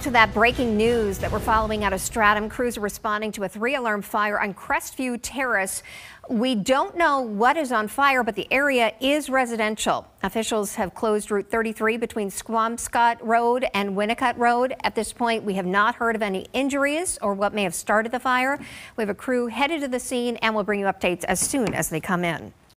to that breaking news that we're following out of Stratham. Crews are responding to a 3-alarm fire on Crestview Terrace. We don't know what is on fire, but the area is residential. Officials have closed Route 33 between Squamscott Road and Winnicott Road. At this point, we have not heard of any injuries or what may have started the fire. We have a crew headed to the scene and we'll bring you updates as soon as they come in.